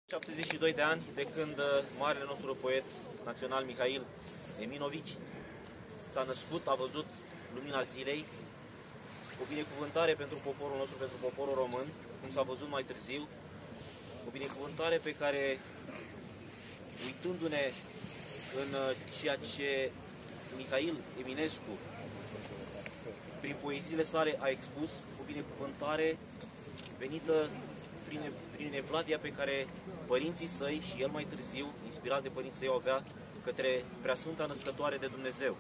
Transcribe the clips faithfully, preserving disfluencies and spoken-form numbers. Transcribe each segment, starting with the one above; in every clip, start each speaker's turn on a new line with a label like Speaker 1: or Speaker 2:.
Speaker 1: șaptezeci și doi de ani de când marele nostru poet național Mihail Eminovici s-a născut, a văzut lumina zilei, o binecuvântare pentru poporul nostru, pentru poporul român, cum s-a văzut mai târziu, o binecuvântare pe care, uitându-ne în ceea ce Mihail Eminescu, prin poeziile sale, a expus, o binecuvântare venită prin, prin evlavia pe care părinții săi și el mai târziu, inspirat de părinții săi, o avea către Preasfânta Născătoare de Dumnezeu.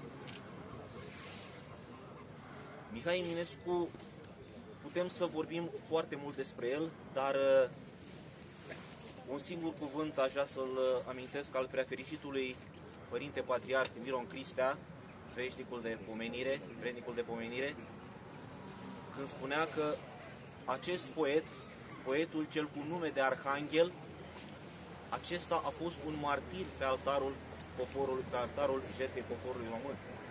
Speaker 1: Mihail Eminescu, putem să vorbim foarte mult despre el, dar uh, un singur cuvânt aș vrea să-l amintesc al preafericitului Părinte Patriarh Miron Cristea, veșnicul de pomenire, vrednicul de pomenire, când spunea că acest poet, poetul cel cu nume de Arhanghel, acesta a fost un martir pe altarul poporului, pe altarul jertfei poporului român.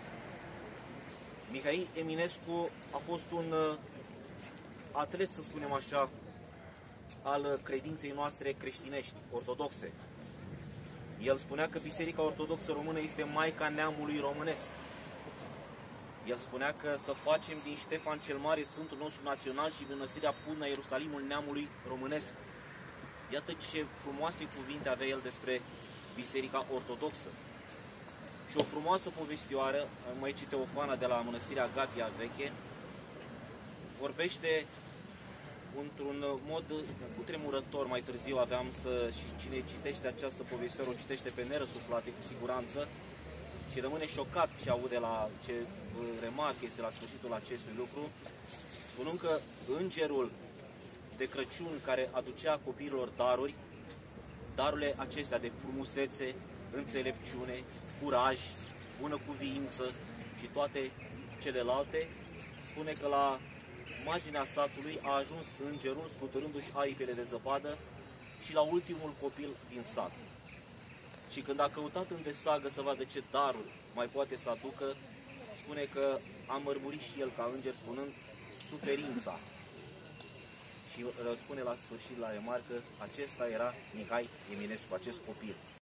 Speaker 1: Mihail Eminescu a fost un uh, atlet, să spunem așa, al credinței noastre creștinești, ortodoxe. El spunea că Biserica Ortodoxă Română este Maica neamului românesc. El spunea că să facem din Ștefan cel Mare Sfântul nostru național și din Mănăstirea Pudna Ierusalimul neamului românesc. Iată ce frumoase cuvinte avea el despre Biserica Ortodoxă. Și o frumoasă povestioară, Măicii Teofana de la Mănăstirea Agapia Veche, vorbește într-un mod cutremurător. Mai târziu aveam să, și cine citește această povestioară, o citește pe nerăsuflate cu siguranță și rămâne șocat ce aude, la ce remarcă este la sfârșitul acestui lucru, spunând că îngerul de Crăciun care aducea copiilor daruri, darurile acestea de frumusețe, înțelepciune, curaj, bună cuviință și toate celelalte, spune că la marginea satului a ajuns îngerul scuturându-și aripile de zăpadă și la ultimul copil din sat. Și când a căutat în desagă să vadă ce daruri mai poate să aducă, spune că a mărmurit și el ca înger spunând suferința. Și răspune la sfârșit la remarcă, acesta era Mihail Eminescu, acest copil.